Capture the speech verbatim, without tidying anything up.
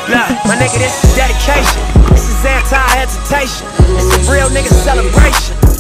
Look, my nigga, this is dedication. This is anti-hesitation. It's a real nigga celebration.